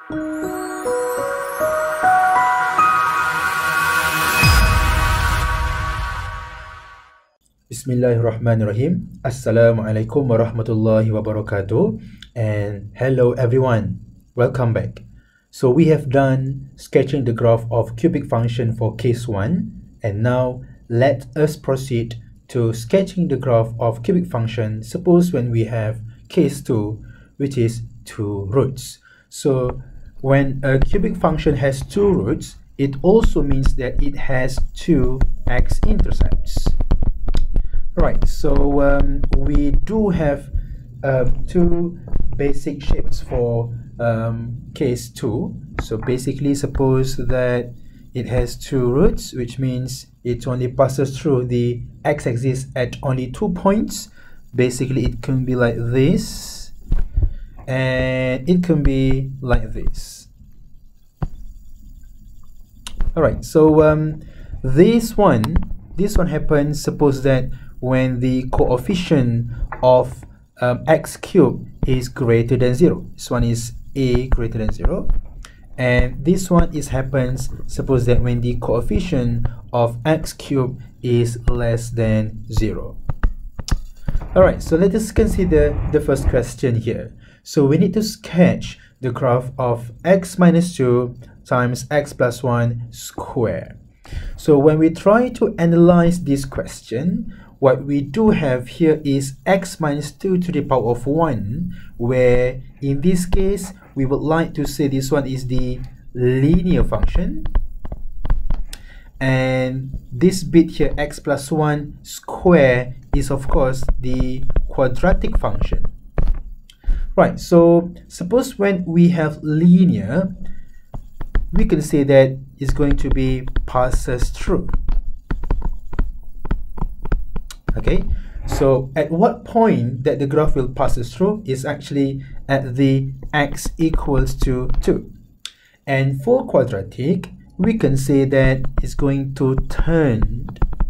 Bismillahirrahmanirrahim. Assalamualaikum warahmatullahi wabarakatuh. And hello everyone. Welcome back. So we have done sketching the graph of cubic function for case 1. And now let us proceed to sketching the graph of cubic function. Suppose when we have case 2, which is 2 roots. So when a cubic function has 2 roots, it also means that it has 2 x-intercepts. Right, so we do have 2 basic shapes for case 2. So basically, suppose that it has 2 roots, which means it only passes through the x-axis at only 2 points. Basically, it can be like this, and it can be like this. Alright, so this one happens, suppose that when the coefficient of x cubed is greater than 0. This one is a greater than 0. And this one happens, suppose that when the coefficient of x cubed is less than 0. Alright, so let us consider the first question here. So we need to sketch the graph of x minus 2 times x plus 1 square. So when we try to analyze this question, what we do have here is x minus 2 to the power of 1, where in this case we would like to say this one is the linear function, and this bit here x plus 1 square is of course the quadratic function. Right, so suppose when we have linear, we can say that it's going to be passes through. Okay, so at what point that the graph will passes through is actually at the x equals to 2. And for quadratic, we can say that it's going to turn.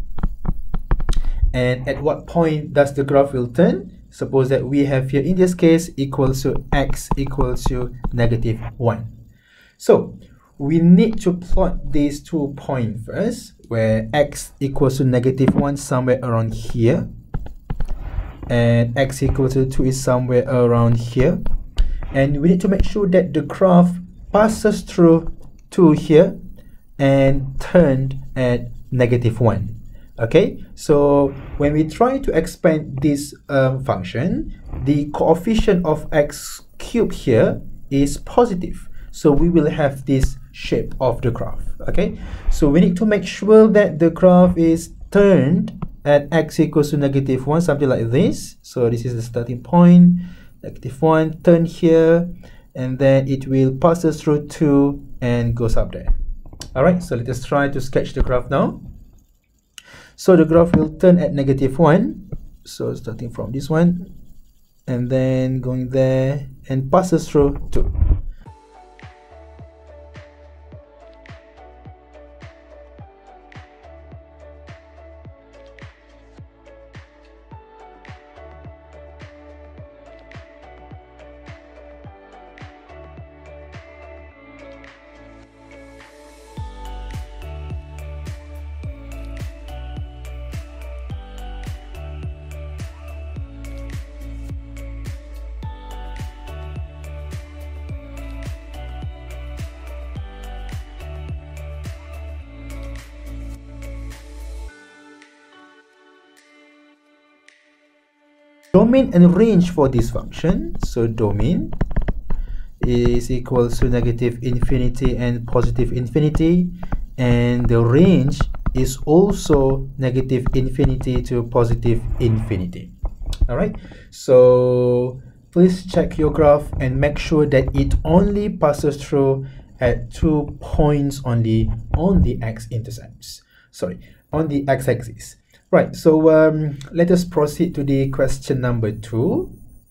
And at what point does the graph will turn? Suppose that we have here in this case equals to x equals to negative 1. So we need to plot these 2 points first, where x equals to negative 1 somewhere around here, and x equals to 2 is somewhere around here. And we need to make sure that the graph passes through 2 here and turned at negative 1. Okay, so when we try to expand this function, the coefficient of x cubed here is positive. So we will have this shape of the graph. Okay, so we need to make sure that the graph is turned at x equals to negative 1, something like this. So this is the starting point, negative 1, turn here, and then it will pass through 2 and goes up there. Alright, so let us try to sketch the graph now. So the graph will turn at negative 1, so starting from this one, and then going there and passes through 2. Domain and range for this function. So domain is equals to negative infinity and positive infinity, and the range is also negative infinity to positive infinity. All right, so please check your graph and make sure that it only passes through at 2 points only on the x-intercepts, on the x-axis. Right, so let us proceed to the question number 2.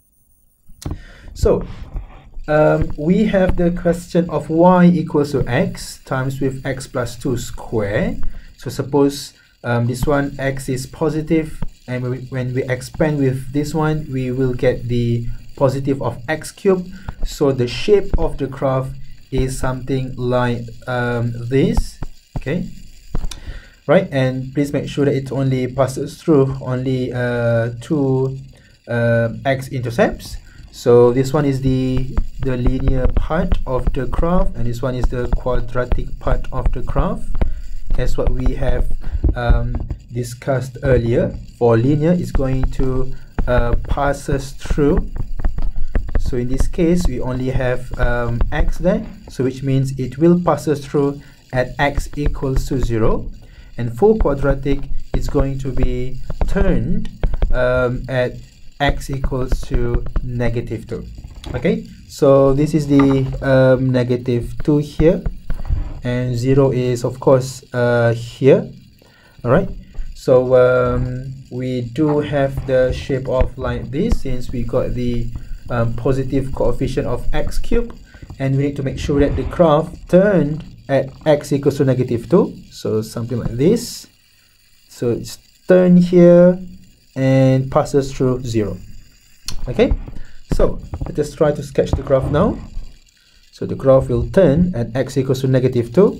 So we have the question of y equals to x times with x plus 2 square. So suppose this one x is positive, and when we expand with this one, we will get the positive of x cubed. So the shape of the graph is something like this. Okay, right, and please make sure that it only passes through only two x-intercepts. So this one is the linear part of the graph, and this one is the quadratic part of the graph, as what we have discussed earlier. For linear, it's going to pass us through. So in this case, we only have x there, so which means it will pass us through at x equals to 0. And for quadratic, it's going to be turned at x equals to -2. Okay, so this is the -2 here, and 0 is of course here. All right, so we do have the shape of like this, since we got the positive coefficient of x cubed, and we need to make sure that the graph turned at x equals to -2. So something like this. So it's turned here and passes through 0. Okay, so let us try to sketch the graph now. So the graph will turn at x equals to -2,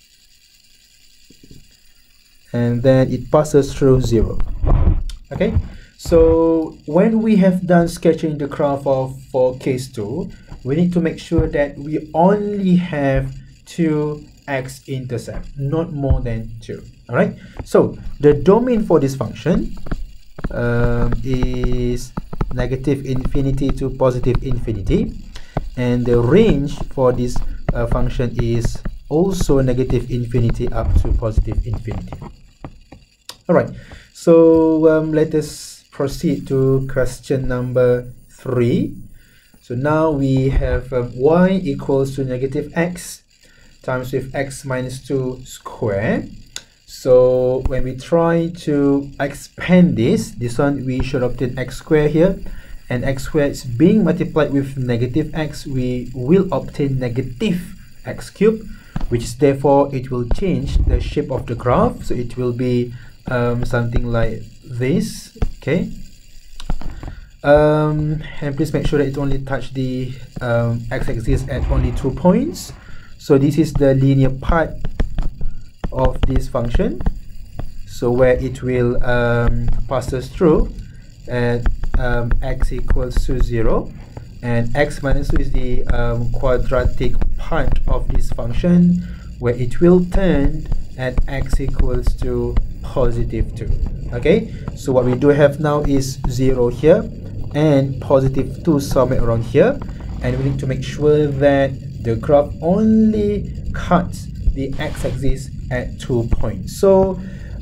and then it passes through 0. Okay, so when we have done sketching the graph for case 2, we need to make sure that we only have 2 x-intercept, not more than 2. All right, so the domain for this function is -infinity to +infinity, and the range for this function is also -infinity up to +infinity. All right, so let us proceed to question number 3. So now we have y equals to -x times with x minus 2 square. So when we try to expand this one, we should obtain x squared here, and x squared is being multiplied with -x, we will obtain -x cubed, which is therefore it will change the shape of the graph. So it will be something like this. Okay, and please make sure that it only touch the x-axis at only 2 points. So this is the linear part of this function, so where it will pass us through at x equals to 0, and x minus 2 is the quadratic part of this function, where it will turn at x equals to +2. Okay, so what we do have now is 0 here and +2 somewhere around here, and we need to make sure that the graph only cuts the x-axis at 2 points. So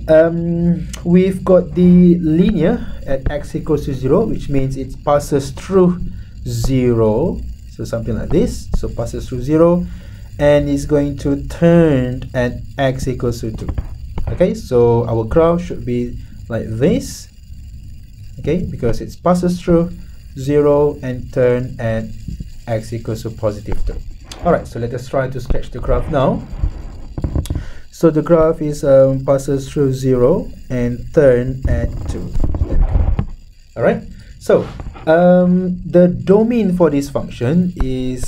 we've got the linear at x equals to 0, which means it passes through 0. So something like this. So passes through 0, and is going to turn at x equals to 2. Okay, so our graph should be like this. Okay, because it passes through 0 and turn at x equals to +2. Alright, so let us try to sketch the graph now. So the graph is passes through 0 and turn at 2. Alright, so the domain for this function is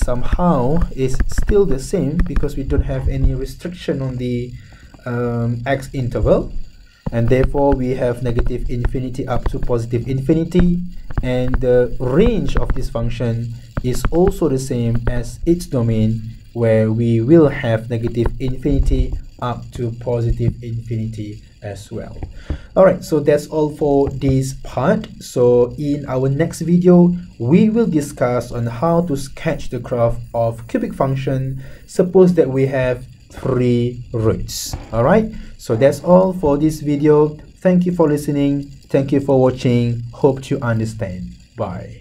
still the same, because we don't have any restriction on the x interval, and therefore we have -infinity up to +infinity, and the range of this function is also the same as its domain, where we will have -infinity up to +infinity as well. Alright, so that's all for this part. So in our next video, we will discuss on how to sketch the graph of cubic function. Suppose that we have 3 roots. Alright, so that's all for this video. Thank you for listening. Thank you for watching. Hope to understand. Bye.